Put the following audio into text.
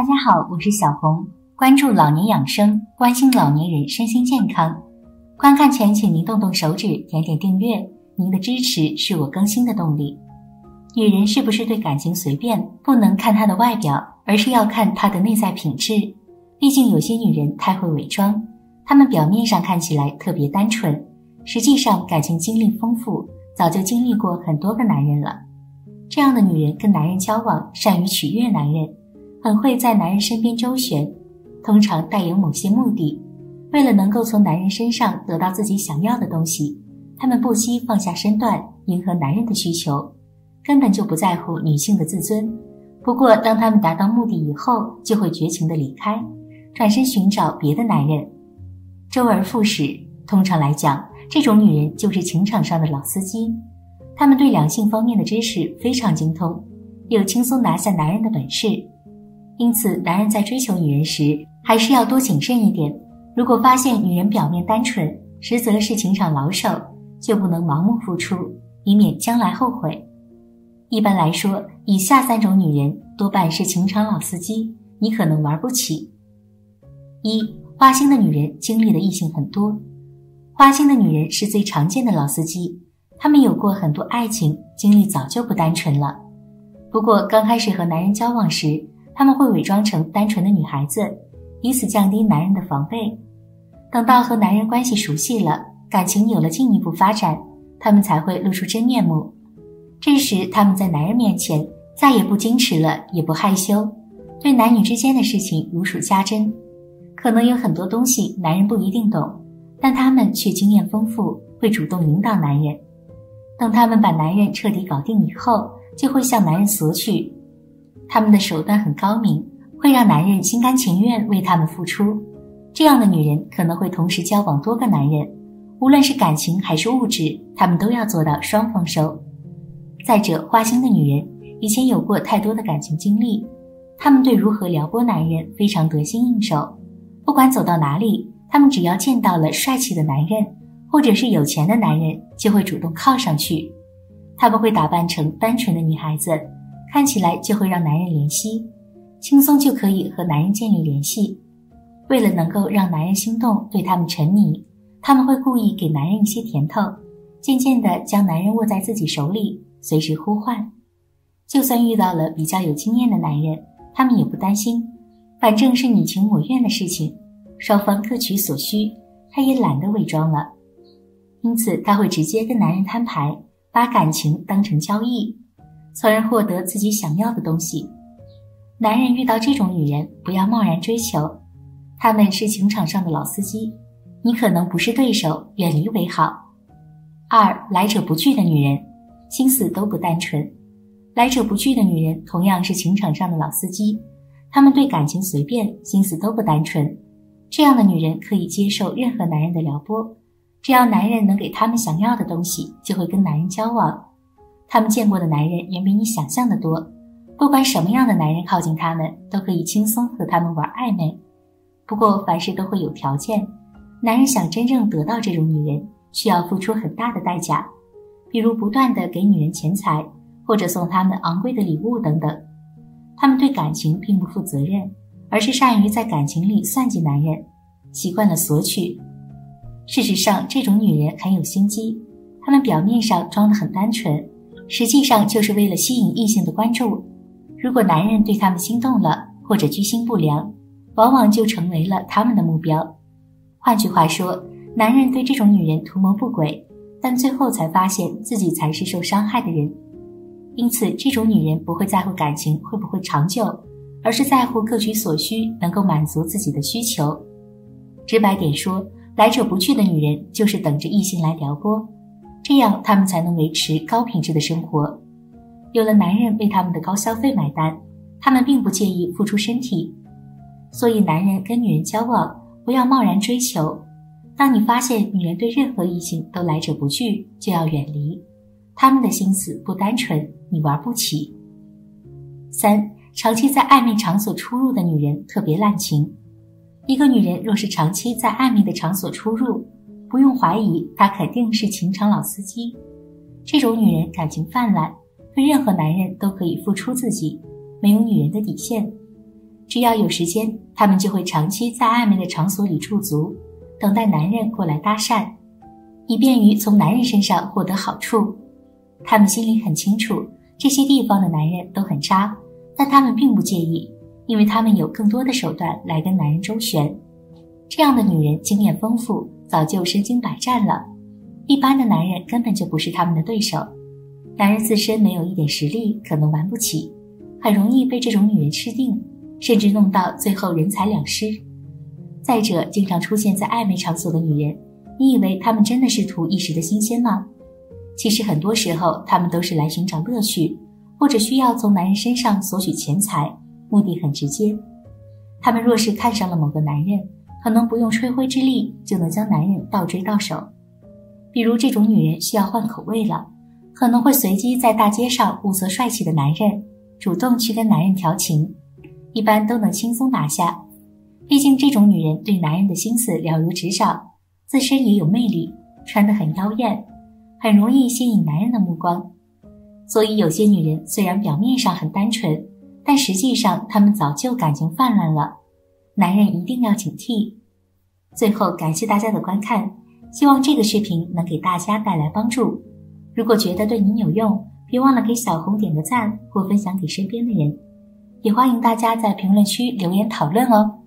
大家好，我是小红，关注老年养生，关心老年人身心健康。观看前请您动动手指，点点订阅，您的支持是我更新的动力。女人是不是对感情随便，不能看她的外表，而是要看她的内在品质。毕竟有些女人太会伪装，她们表面上看起来特别单纯，实际上感情经历丰富，早就经历过很多个男人了。这样的女人跟男人交往，善于取悦男人，很会在男人身边周旋，通常带有某些目的。为了能够从男人身上得到自己想要的东西，她们不惜放下身段，迎合男人的需求，根本就不在乎女性的自尊。不过当她们达到目的以后，就会绝情地离开，转身寻找别的男人，周而复始。通常来讲，这种女人就是情场上的老司机，她们对两性方面的知识非常精通，有轻松拿下男人的本事。因此男人在追求女人时还是要多谨慎一点，如果发现女人表面单纯，实则是情场老手，就不能盲目付出，以免将来后悔。一般来说，以下3种女人多半是情场老司机，你可能玩不起。一、花心的女人经历的异性很多。花心的女人是最常见的老司机，她们有过很多爱情，经历早就不单纯了。不过刚开始和男人交往时，她们会伪装成单纯的女孩子，以此降低男人的防备。等到和男人关系熟悉了，感情有了进一步发展，她们才会露出真面目。这时她们在男人面前再也不矜持了，也不害羞，对男女之间的事情如数家珍。可能有很多东西男人不一定懂，但他们却经验丰富，会主动引导男人。等他们把男人彻底搞定以后，就会向男人索取。他们的手段很高明，会让男人心甘情愿为他们付出。这样的女人可能会同时交往多个男人，无论是感情还是物质，他们都要做到双丰收。再者，花心的女人以前有过太多的感情经历，她们对如何撩拨男人非常得心应手。不管走到哪里，她们只要见到了帅气的男人，或者是有钱的男人，就会主动靠上去。她们会打扮成单纯的女孩子，看起来就会让男人怜惜，轻松就可以和男人建立联系。为了能够让男人心动，对他们沉迷，他们会故意给男人一些甜头，渐渐地将男人握在自己手里，随时呼唤。就算遇到了比较有经验的男人，他们也不担心，反正是你情我愿的事情，双方各取所需，他也懒得伪装了。因此他会直接跟男人摊牌，把感情当成交易，从而获得自己想要的东西。男人遇到这种女人，不要贸然追求，他们是情场上的老司机，你可能不是对手，远离为好。2、来者不拒的女人，心思都不单纯。来者不拒的女人同样是情场上的老司机，她们对感情随便，心思都不单纯。这样的女人可以接受任何男人的撩拨，只要男人能给他们想要的东西，就会跟男人交往。他们见过的男人远比你想象的多，不管什么样的男人靠近他们，都可以轻松和他们玩暧昧。不过凡事都会有条件，男人想真正得到这种女人，需要付出很大的代价，比如不断地给女人钱财，或者送他们昂贵的礼物等等。他们对感情并不负责任，而是善于在感情里算计男人，习惯了索取。事实上，这种女人很有心机，她们表面上装得很单纯，实际上就是为了吸引异性的关注。如果男人对她们心动了，或者居心不良，往往就成为了他们的目标。换句话说，男人对这种女人图谋不轨，但最后才发现自己才是受伤害的人。因此这种女人不会在乎感情会不会长久，而是在乎各取所需，能够满足自己的需求。直白点说，来者不拒的女人就是等着异性来撩拨，这样她们才能维持高品质的生活。有了男人为他们的高消费买单，他们并不介意付出身体。所以男人跟女人交往，不要贸然追求。当你发现女人对任何异性都来者不拒，就要远离，他们的心思不单纯，你玩不起。3、长期在暧昧场所出入的女人特别滥情。一个女人若是长期在暧昧的场所出入，不用怀疑，她肯定是情场老司机。这种女人感情泛滥，对任何男人都可以付出自己，没有女人的底线。 只要有时间，他们就会长期在暧昧的场所里驻足，等待男人过来搭讪，以便于从男人身上获得好处。他们心里很清楚，这些地方的男人都很渣，但他们并不介意，因为他们有更多的手段来跟男人周旋。这样的女人经验丰富，早就身经百战了，一般的男人根本就不是他们的对手。男人自身没有一点实力，可能玩不起，很容易被这种女人吃定，甚至弄到最后人财两失。再者，经常出现在暧昧场所的女人，你以为她们真的是图一时的新鲜吗？其实很多时候她们都是来寻找乐趣，或者需要从男人身上索取钱财，目的很直接。她们若是看上了某个男人，可能不用吹灰之力就能将男人倒追到手。比如这种女人需要换口味了，可能会随机在大街上物色帅气的男人，主动去跟男人调情，一般都能轻松拿下。毕竟这种女人对男人的心思了如指掌，自身也有魅力，穿得很妖艳，很容易吸引男人的目光。所以有些女人虽然表面上很单纯，但实际上她们早就感情泛滥了，男人一定要警惕。最后感谢大家的观看，希望这个视频能给大家带来帮助。如果觉得对您有用，别忘了给小红点个赞或分享给身边的人，也欢迎大家在评论区留言讨论哦。